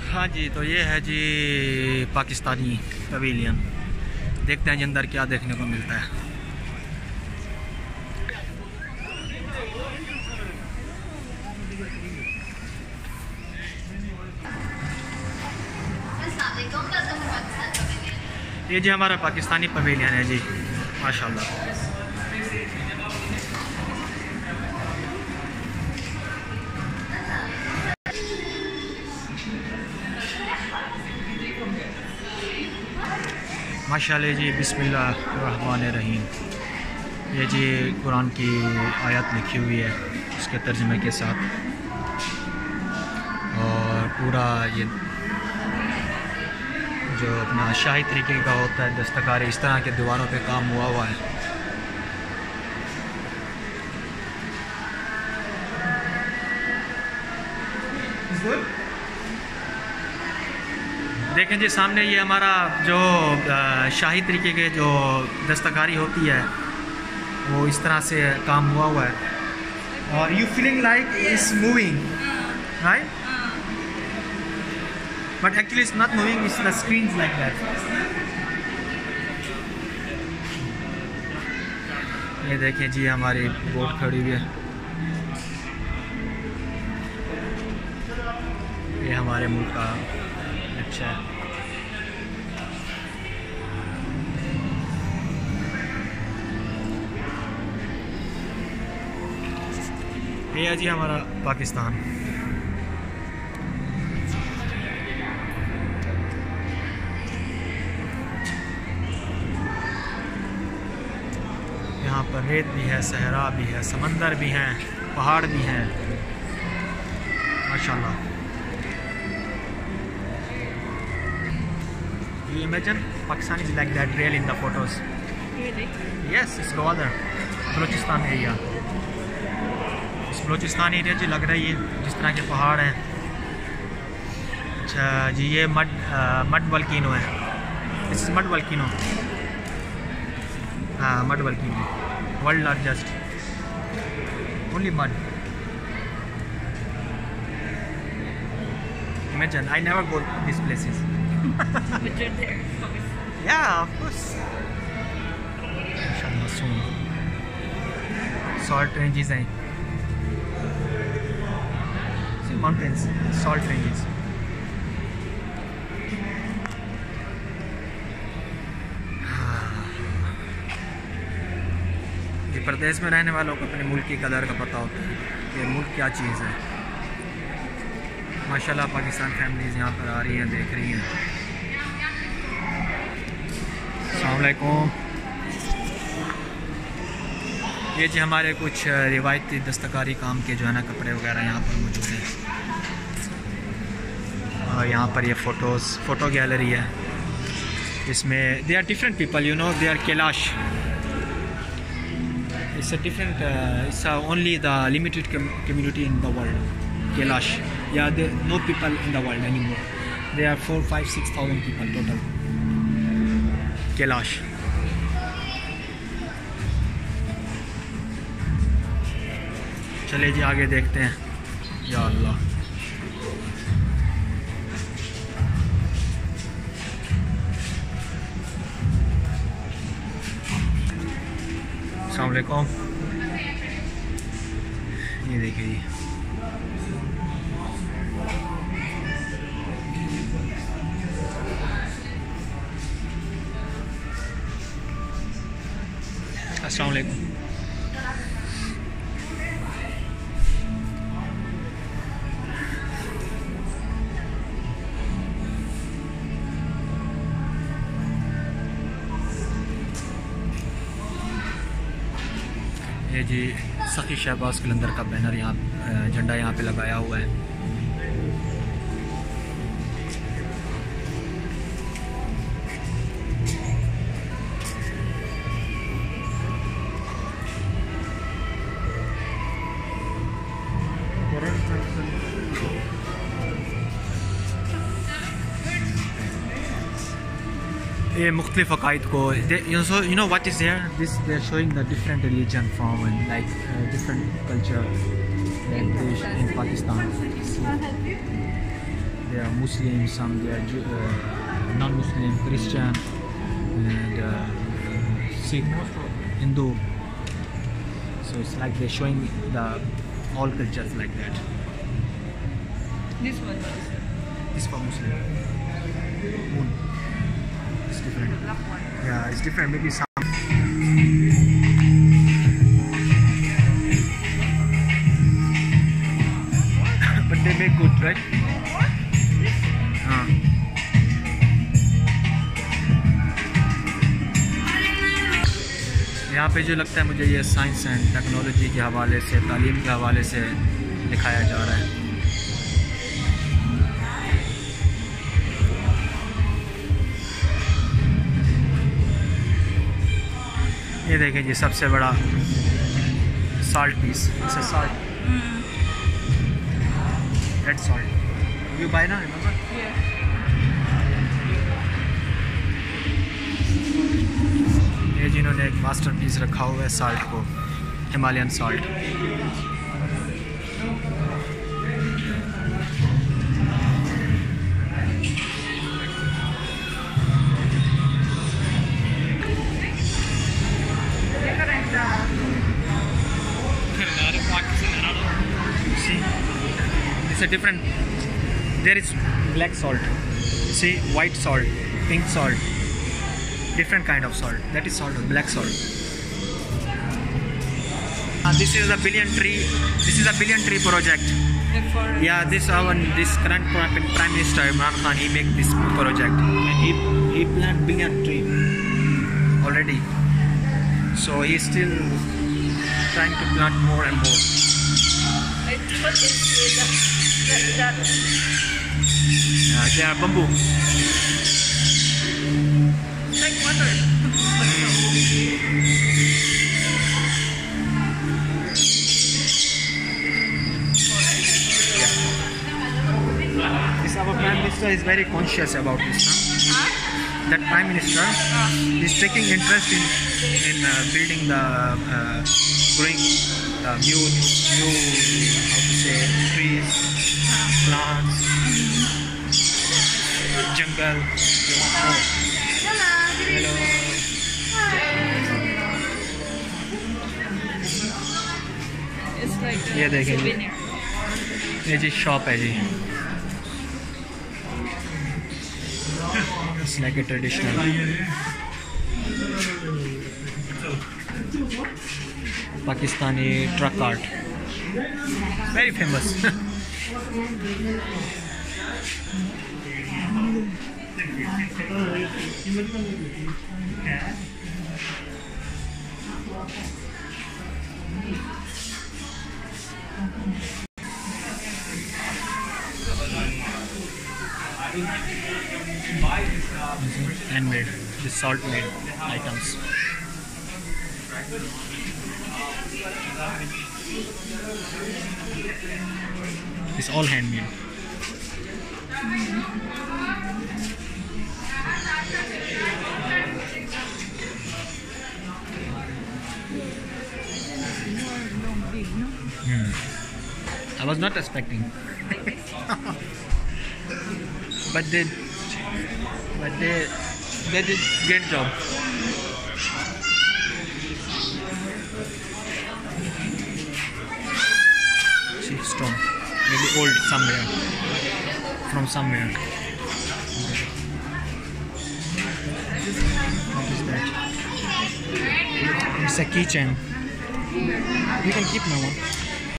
हाँ जी, तो ये है जी पाकिस्तानी पवेलियन। देखते हैं जी अंदर क्या देखने को मिलता है। ये जी हमारा पाकिस्तानी पवेलियन है जी, माशाल्लाह। माशाल्लाह जी, बिस्मिल्लाहिर्रहमानिर्रहीम। ये जी कुरान की आयत लिखी हुई है उसके तर्जुमे के साथ, और पूरा ये जो अपना शाही तरीके का होता है दस्तकारी, इस तरह के दीवारों पे काम हुआ है। देखें जी सामने ये हमारा जो शाही तरीके के जो दस्तकारी होती है वो इस तरह से काम हुआ है, और you feeling like it's moving, right? But actually it's not moving, it's the screens like that. ये देखें जी हमारी बोट खड़ी हुई है, ये हमारे मुल्क का अच्छा है। ये है जी हमारा पाकिस्तान। यहाँ पर रेत भी है, सहरा भी है, समंदर भी हैं, पहाड़ भी हैं, माशाल्लाह। You imagine Pakistan is like that real in the photos. Really? Yes, it's Gwadar, Balochistan area. इस बलूचिस्तान एरिया जी लग रही है जिस तरह के पहाड़ हैं। अच्छा जी, ये मड वल्कीनो है। This is mud volcano. हाँ, mud volcano, world largest, only mud. Imagine, I never go to these places. But you're there. Yeah, of course. Inshallah soon. Salt ranges हैं। See mountains, salt ranges. ये प्रदेश में रहने वालों को अपने मुल्क की कदर का पता होता है कि मुल्क क्या चीज़ है। माशाल्लाह पाकिस्तान फैमिलीज़ यहाँ पर आ रही हैं, देख रही हैं। अस्सलाम वालेकुम। ये जी हमारे कुछ रिवायती दस्तकारी काम के जो है ना कपड़े वगैरह यहाँ पर मौजूद हैं, और यहाँ पर ये फ़ोटो गैलरी है। इसमें they are different people, you know, they are Kalash. It's a different, it's only the limited community in the world, Kalash. Yeah, there no people in the world anymore. There are 4, 5, 6,000 people total. Kalash. चले जी आगे देखते हैं। या अल्लाह, अस्सलाम वालेकुम। ये देखिए जी, अस्सलाम वालेकुम। ये जी सखी शहबाज कलंदर का बैनर यहाँ, झंडा यहाँ पे लगाया हुआ है। ये मुख्तलिफ अकायद को, you know what is there? This they are showing the different religion from like different culture in Pakistan. They there are Muslims, some there are non-Muslim, Christian, and Sikh, Hindu. So it's like they're showing the all cultures like that. This one is This for Muslim. Moon. It's different. the black one. Yeah, it's different. Maybe some. But they make good, right? हाँ. यहाँ पे जो लगता है मुझे ये science and technology के हवाले से, तालीम के हवाले से दिखाया जा रहा है. ये देखें जी, सबसे बड़ा salt piece. It's a salt, red salt. You buy ना, रिमेंबर? Yeah. ये जिन्होंने एक मास्टरपीस रखा हुआ है सॉल्ट को, Himalayan salt. See, it's a different. There is black salt. See, white salt, pink salt. Different kind of salt. That is salt, black salt. This is a billion tree. This is a billion tree project. Yeah, this current Prime Minister Imran Khan, he make this project, and he plant billion tree already. So he's still trying to plant more and more. I thought it's that. They are bamboo. Like water. This our Prime Minister is very conscious about this. Huh? That Prime Minister is taking interest in building the growing the new how to say trees, plants, jungle. Hello. It's like a ये देखें, souvenir. ये जी shop है जी. It's like a traditional. Pakistani truck art. Very famous. Handmade, the salt made items. It's all handmade. I was not expecting. but they did great job. See, stone, maybe old somewhere, from somewhere. What is that? It's a keychain. You can keep my one.